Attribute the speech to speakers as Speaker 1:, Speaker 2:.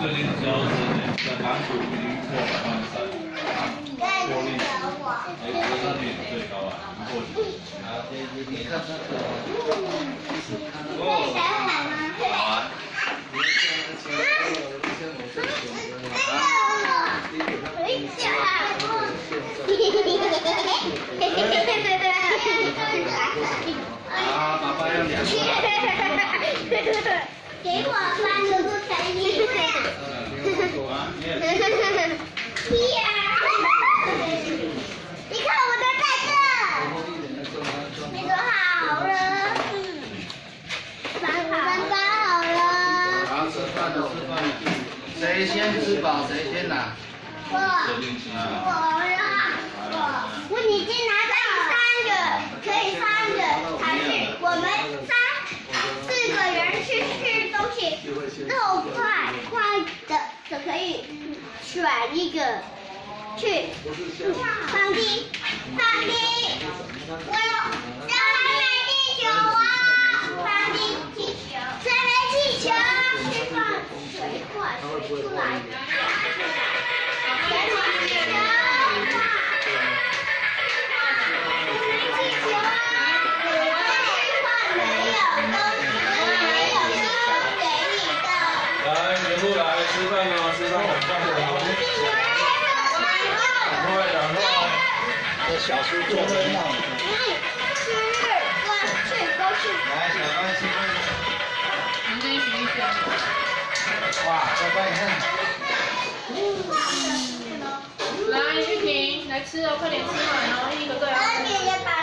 Speaker 1: 最近教的在韩国已经破13000，破历史，那点最高啊，破几？
Speaker 2: 你看那个，
Speaker 3: 那谁会买吗？
Speaker 1: 好啊。
Speaker 2: 啊，爸爸要2个。
Speaker 3: 给我吧，如果可以。你看我的在这，你做好了，饭好了。
Speaker 2: 好，吃饭了，吃饭了。谁先吃饱谁先拿。
Speaker 3: 我已经拿到3个，可以3个，还是我们4个人去吃东西，肉快的就可以选一个去放低，我要来买气球啊！放低气球，再来气球，去放水管水出来。
Speaker 1: 来，全部来吃饭了，吃饭晚饭了。赶快！
Speaker 2: 这小叔做的很好。来，小乖吃饭。
Speaker 4: 你跟一起去。
Speaker 2: 哇，乖乖你看。
Speaker 4: 来，玉萍，来吃哦，快点吃完哦，一个都要吃。